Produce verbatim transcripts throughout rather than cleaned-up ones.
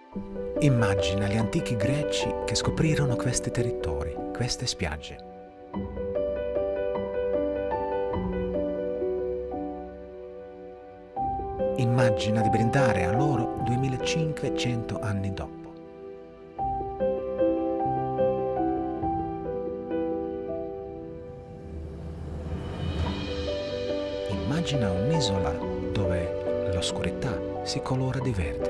Immagina gli antichi greci che scoprirono questi territori, queste spiagge. Immagina di brindare a loro duemilacinquecento anni dopo. Immagina un'isola dove l'oscurità si colora di verde.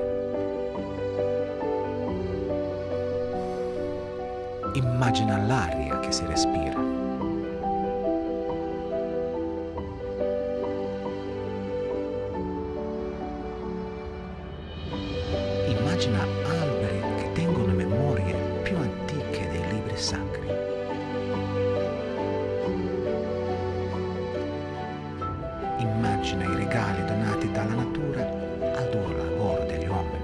Immagina l'aria che si respira. Immagina alberi che tengono memorie più antiche dei libri sacri. Immagina i regali donati dalla natura al duro lavoro degli uomini.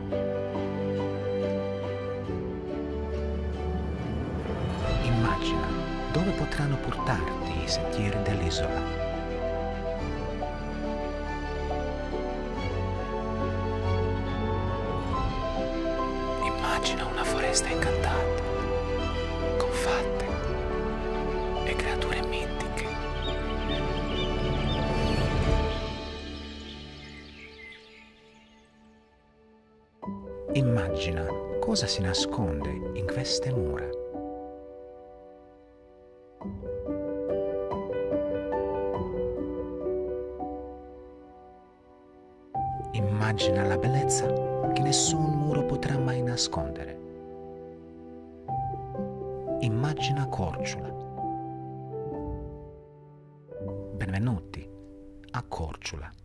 Immagina dove potranno portarti i sentieri dell'isola. Immagina una foresta incantata, con fatte e creature mitiche. Immagina cosa si nasconde in queste mura. Immagina la bellezza che nessun muro potrà mai nascondere. Immagina Korčula. Benvenuti a Korčula.